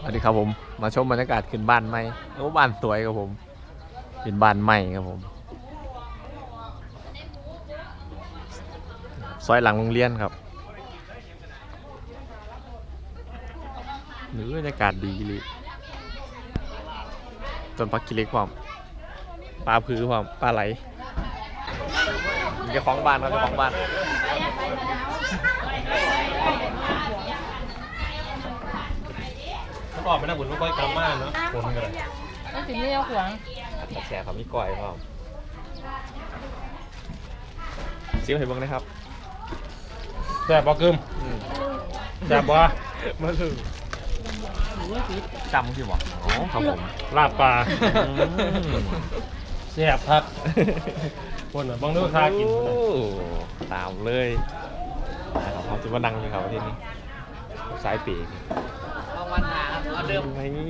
สวัสดีครับผมมาชมบรรยากาศขึ้นบ้านใหม่โอ้บ้านสวยครับผมเป็นบ้านใหม่ครับผมซอยหลังโรงเรียนครับหรือบรรยากาศดีเลยต้นพักกิเล็กความปลาพื้ความปลาไหลเจ้าของบ้านครับเจ้าของบ้านออกไปนะบุญไม่ค่อยกำมากเนาะคนกันเลยต้องสิเลี้ยวขวางแฉเขามีก้อยครับซิมให้เบิ่งนะครับแซ่บบ่กึมแซ่บบ่มาถึงจำคือบ่อ๋อครับผมลาบปลาแซ่บครับ คนบังดูทากินตามเลยนะครับเขาจะมานั่งอยู่ครับที่นี่สายปีกเอาวันหาเอาเดิม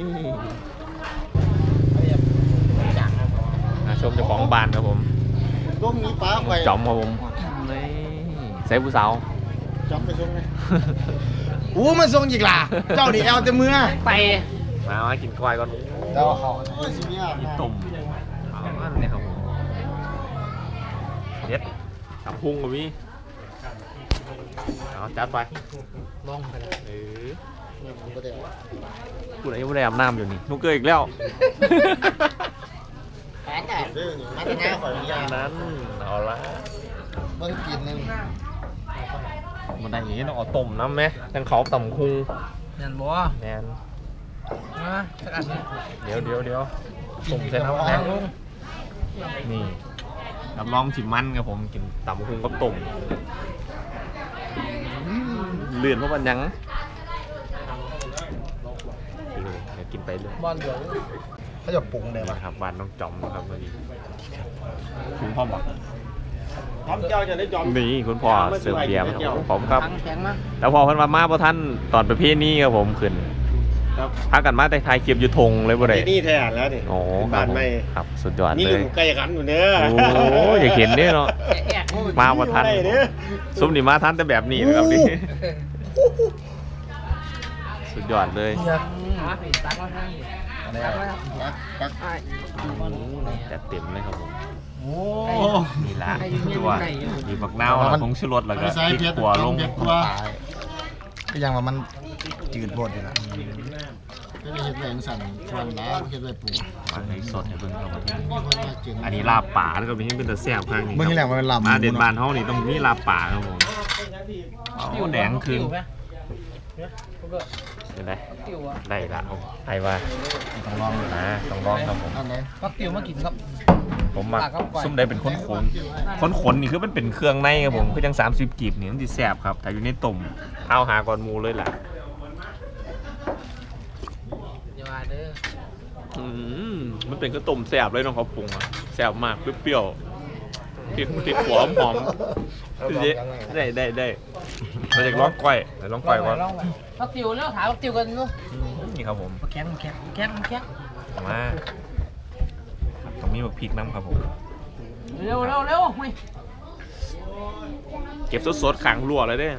ชมเจ้าของบ้านครับผมร่มนี้ป้าไปจอมครับผมนี่ใส่ผู้สาวจอมไปส่งไหมอู้มาส่งอีกล่ะเจ้านี่เอาแต่มือไปมากินก้อยก่อนเราเขากินตุ่มเอาอันนี้ครับผมเด็ดตับพุงกับพี่เอาจัดไปลองไปเลยกูไหนยังไม่ได้อาบน้ำอยู่นี่นุกเกอร์อีกแล้วแพ้แต่มันจะง่ายกว่าอย่างนั้นเอาละเมื่อกินนึงมันได้อย่างนี้ต้องเอาต้มน้ำไหมยังเขาต่ำคุงยันบัวแมนมาสักอันนี้เดี๋ยวต้มเสร็จแล้วแมนนี่รับรองชิมมันครับผมกินต่ำคุงกับต้มเลื่อนเพราะมันยังกินไปเลยบ้านเหลืองเขาจะปรุงเลยป่ะครับบ้านน้องจอมนะครับวันนี้คุณพ่อบอกจอมเจ้าจะได้จอมนี่คุณพ่อเสิร์ฟเบียร์ครับผมครับแข็งมากแล้วพอเพิ่นมาพอท่านตอนประเภทนี้ครับผมขึ้นพากันมาแต่ไทยเก็บอยู่ทงเลยบ่ได้นี่แท้แล้วนี่โอ้บ้านไม่ครับสุดยอดเลยนี่ใกล้กันอยู่เด้อโอ้อยากเห็นเนี่ยเนาะมาพอท่านซุ้มนี่มาท่านแต่แบบนี้นะครับนี่สุดยอดเลยตักมาให้จัดเต็มเลยครับผมโอ้นี่ละตัวมีบักนาวผงชูรสแล้วก็พริกขั่วลงก็ยังว่ามันจืดโพดอยู่นะก็จะเห็ดแรงสั่นชวนแล้วเห็ดแรงปูอันนี้สดให้เบิ่งครับอันนี้ลาบป่าแล้วก็มีให้เป็นตะแซ่บข้างนี้เมื่อกี้แหละมันลำมาเด่นบานห้องนี่ต้องมีลาบป่าครับผมเอาแดงคืนได้ละไอ้ว่าต้องลองนะต้องลองครับผมปักติ๋วมากินครับผมมาซุ่มได้เป็นขนนี่คือมันเป็นเครื่องในครับผมคือยัง30กีบนี่มันจะแซ่บครับแต่อยู่ในตุ่มเอาหาก่อนมูเลยล่ะมันเป็นกระตุ่มแซ่บเลยน้องเขาปรุงอ่ะแซ่บมากเปรี้ยวๆพริกหัวหอมได้เราจะร้องก้อยร้องก้อยก่อนปักติ๋วแล้วถามปักติ๋วกันนู้นี่ครับผมแข็งมาตรงนี้พริกน้ำครับผมเร็วเก็บสดๆขังรั่วเลยเด้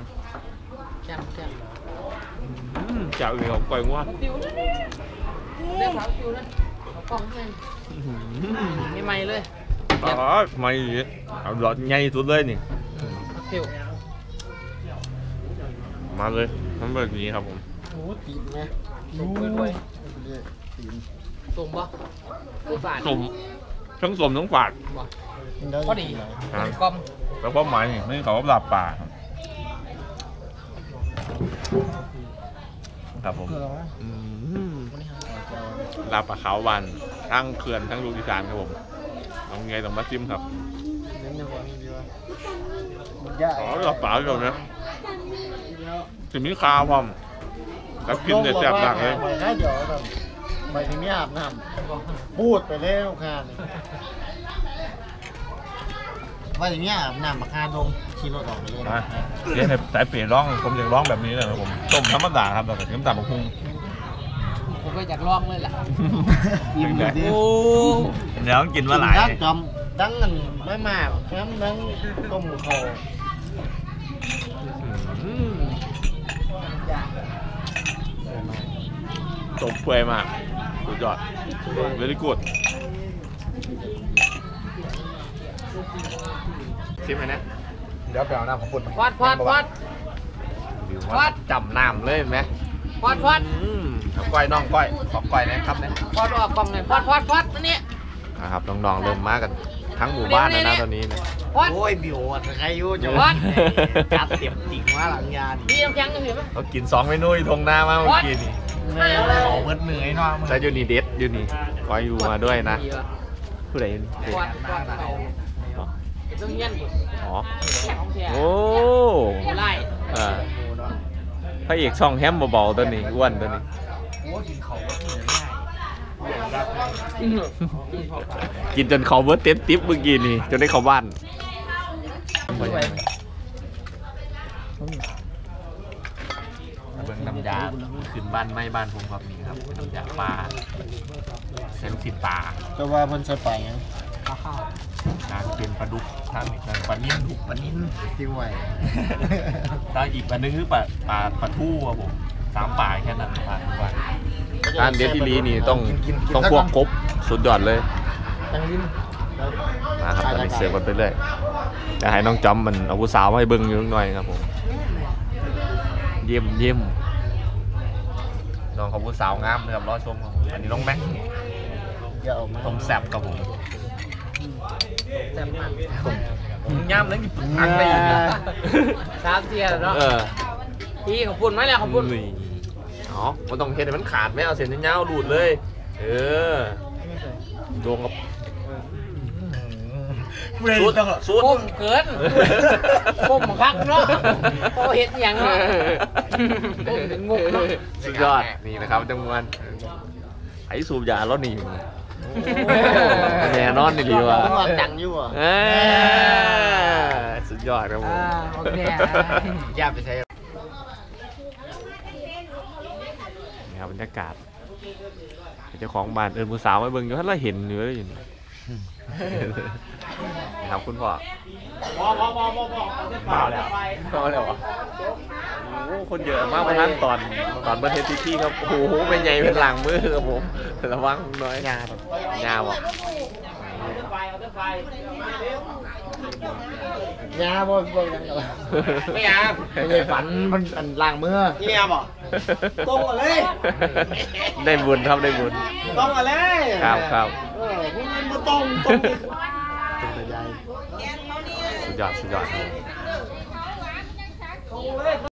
จ่าอื่นของก้อยงัวเรียกปักติ๋วนะเอากล่องให้ใหม่เลยไม่เอาหลอดใหญ่สุดเลยนี่มาเลยมันแบบนี้ครับผมโอ้ตีนไงส่งด้วยส่งปะส่งทั้งสมทั้งฝาดพอดีกลมแล้วก็หมายนี่เขาลาบป่าครับผมลาบป่าขาววันทั้งเขื่อนทั้งลูกอีสานครับผมเอาไงต้องมาซิมครับอ๋อลาบป่าเดี๋ยวนะถึงมีคาพร้อมกับกินเนี่ยแซ่บมากเลยเดี๋ยวไปที่นี่อาบน้ำพูดไปแล้วค่ะว่าอย่างนี้อาบน้ำมาคาดงขี่รถออกไปเลยเดี๋ยวสายเปรี้ยร้องผมอยากร้องแบบนี้เลยครับผมต้มธรรมดาครับแต่น้ำตาลมะพร้าวผมก็อยากลองเลยแหละอิ่มเลยดิเดี๋ยวกินมาหลายจอมดังกันไม่มากแค่ดังต้มโคตบเปื่อยมากสุดยอด very good ชิมไหมนะเดี๋ยวไปเอาน้ำของคุณพอดพอดพอด วัดจำน้ำเลยเห็นไหมพอดพอดเอาก้อยน้องก้อยขอก้อยนะครับเนี่ยพอดออกกล่องเลยพอดพอดพอดนี่นะครับน้องๆเริ่มมากันทั้งหมู่บ้านเลยนะตอนนี้นะพอดโอ้ยบิวใครอยู่จะวัดจับเต็มจริงว่าหลังยาดิพี่น้ำแข็งกันเห็นไหมเรากิน2เมนูอยู่ทงหน้ามาเมื่อกี้นี่เขาเบิดเหนื่อยเนาะมึงแต่ยูนี่เด็ดยูนี่ก้อยอยู่มาด้วยนะผู้ใดยูนี่พอดพอดเอาต้องเงี้ยนอ๋อของแท้โอ้ไล่พระเอกช่องแฮมเบาๆตัวนี้อ้วนตัวนี้โอ้กินเขาก็เหนื่อยง่ายกินจนเขาเบิร์ตเต็มติ๊บเมื่อกี้นี่จนได้เข้าบ้านเบิ่งน้ำยาขึ้นบ้านไม่บ้านผมครับนี่ครับน้ำยาปลาเส้นสิปลาแต่ว่าเพิ่นใส่ไปยังทางเป็นปลาดุกทางนี้ทางปลานิ่มดุกปลานิ่มทิ้งไว้ทางอีกปลานึงคือปลาทู่ครับผม3ปลาแค่นั้นปลาทุกวันทานเดดอีลีนี่ต้องพวกครบสุดยอดเลยตั้งลิ้นนะครับตอนนี้เสิร์ฟกันไปเรื่อยแต่ให้น้องจอมมันเอาผู้สาวมาให้เบิ้งอยู่หน่อยครับผมเยี่ยมน้องเขาผู้สาวงามเลยครับรอชมครับผมอันนี้น้องแม็กอย่าเอามาต้มแซ่บครับผมแซ่บมากผมย่ำแล้วนี่อักไปอีกนะ 3 เทียเนาะ พี่ขอบคุณไหมล่ะขอบคุณอ๋อมันต้องเฮ็ดให้มันขาดไม่เอาเส้นยาวๆดูดเลยโดงกับสุดก้มเกินก้มคักเนาะโอ้เห็ดอย่างเนาะก้มเป็นงกเนาะสุดยอดนี่นะครับจำนวนไอ้สูบยาแล้วนี่แน่นอนนี่ดีว่ะมันว่าจังอยู่อ่ะสุดยอดครับผมโอเคอย่าไปใช้นี่ครับบรรยากาศเจ้าของบ้านผู้สาวมาเบิ่งอยู่ท่านเราเห็นอยู่เลยอยู่นี่ครับคุณพ่อมาแล้วโอ้คนเยอะมากประท่านตอนประเทศที่ครับโอ้โหเป็นใหญ่เป็นหลังมือครับผมระวังน้อยยาบอกยาบ่ยังกันไม่ยาไม่ใช่ฝันมันอันล้างมือเมียบอกตรงมาเลยได้บุญครับได้บุญตรงมาเลยครับพวกมันมาตรงแต่ใหญ่สุดยอด